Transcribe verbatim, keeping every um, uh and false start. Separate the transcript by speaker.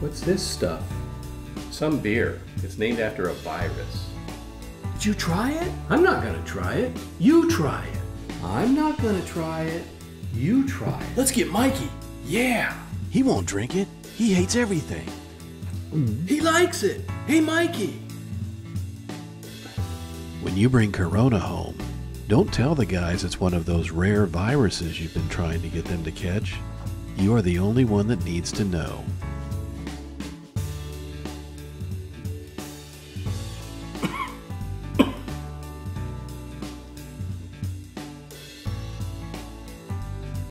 Speaker 1: What's this stuff? Some beer. It's named after a virus.
Speaker 2: Did you try it? I'm not gonna try it. You try it. I'm not gonna try it. You try it.
Speaker 3: Let's get Mikey.
Speaker 2: Yeah.
Speaker 3: He won't drink it. He hates everything.
Speaker 2: Mm. He likes it. Hey, Mikey.
Speaker 3: When you bring Corona home, don't tell the guys it's one of those rare viruses you've been trying to get them to catch. You are the only one that needs to know.